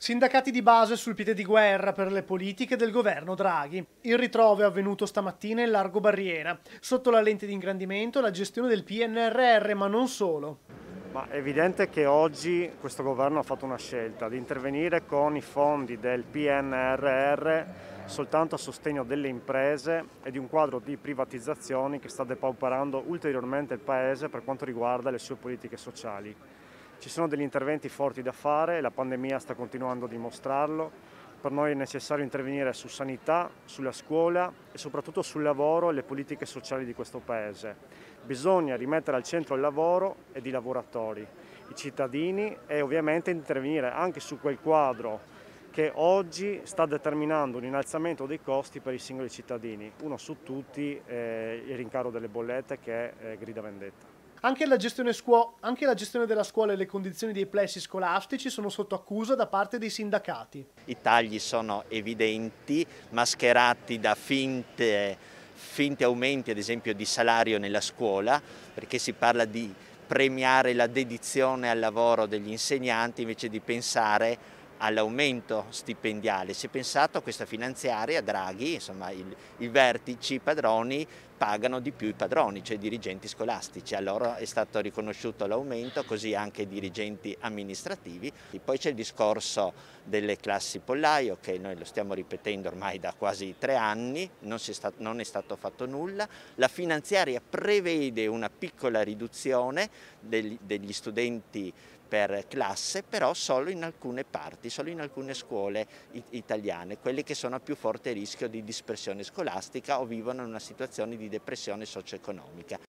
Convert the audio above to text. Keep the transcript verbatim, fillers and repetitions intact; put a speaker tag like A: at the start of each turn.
A: Sindacati di base sul piede di guerra per le politiche del governo Draghi. Il ritrovo è avvenuto stamattina in Largo Barriera. Sotto la lente di ingrandimento la gestione del P N R R, ma non solo.
B: Ma è evidente che oggi questo governo ha fatto una scelta di intervenire con i fondi del P N R R soltanto a sostegno delle imprese e di un quadro di privatizzazioni che sta depauperando ulteriormente il Paese per quanto riguarda le sue politiche sociali. Ci sono degli interventi forti da fare, la pandemia sta continuando a dimostrarlo. Per noi è necessario intervenire su sanità, sulla scuola e soprattutto sul lavoro e le politiche sociali di questo Paese. Bisogna rimettere al centro il lavoro ed i lavoratori, i cittadini e ovviamente intervenire anche su quel quadro che oggi sta determinando un innalzamento dei costi per i singoli cittadini. Uno su tutti è il rincaro delle bollette che eh, grida vendetta.
A: Anche la, gestione scuo- anche la gestione della scuola e le condizioni dei plessi scolastici sono sotto accusa da parte dei sindacati.
C: I tagli sono evidenti, mascherati da finte, finte aumenti ad esempio di salario nella scuola, perché si parla di premiare la dedizione al lavoro degli insegnanti invece di pensare all'aumento stipendiale. Si è pensato a questa finanziaria, Draghi, insomma il, i vertici, i padroni pagano di più i padroni, cioè i dirigenti scolastici. A loro è stato riconosciuto l'aumento, così anche i dirigenti amministrativi. E poi c'è il discorso delle classi pollaio, che noi lo stiamo ripetendo ormai da quasi tre anni, non, si è stato, non è stato fatto nulla. La finanziaria prevede una piccola riduzione degli, degli studenti per classe, però solo in alcune parti, solo in alcune scuole italiane, quelle che sono a più forte rischio di dispersione scolastica o vivono in una situazione di depressione socio-economica.